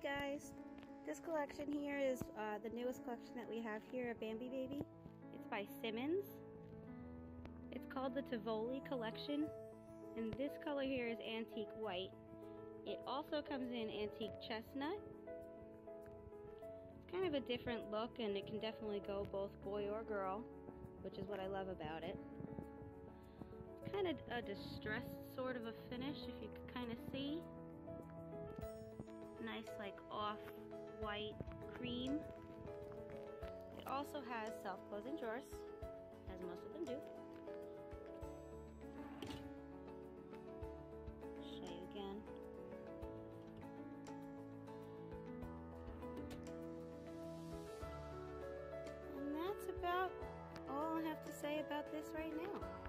guys, this collection here is the newest collection that we have here at Bambi Baby. It's by Simmons. It's called the Tivoli collection, and this color here is antique white. It also comes in antique chestnut. It's kind of a different look, and it can definitely go both boy or girl, which is what I love about it. It's kind of a distressed sort of a finish, if you can kind of see. Nice like off-white cream. It also has self-closing drawers, as most of them do. Show you again. And that's about all I have to say about this right now.